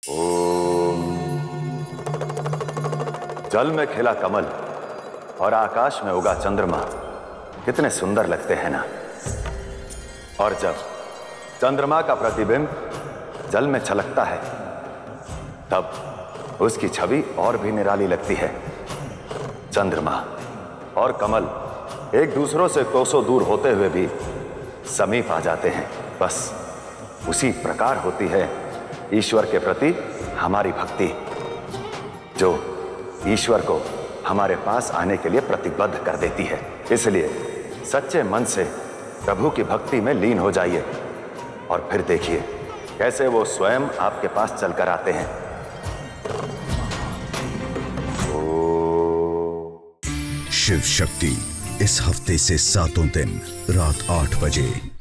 ओम। जल में खिला कमल और आकाश में उगा चंद्रमा कितने सुंदर लगते हैं ना। और जब चंद्रमा का प्रतिबिंब जल में छलकता है तब उसकी छवि और भी निराली लगती है। चंद्रमा और कमल एक दूसरों से कोसों दूर होते हुए भी समीप आ जाते हैं। बस उसी प्रकार होती है ईश्वर के प्रति हमारी भक्ति, जो ईश्वर को हमारे पास आने के लिए प्रतिबद्ध कर देती है। इसलिए सच्चे मन से प्रभु की भक्ति में लीन हो जाइए और फिर देखिए कैसे वो स्वयं आपके पास चलकर आते हैं। शिव शक्ति इस हफ्ते से 7 दिन रात 8 बजे।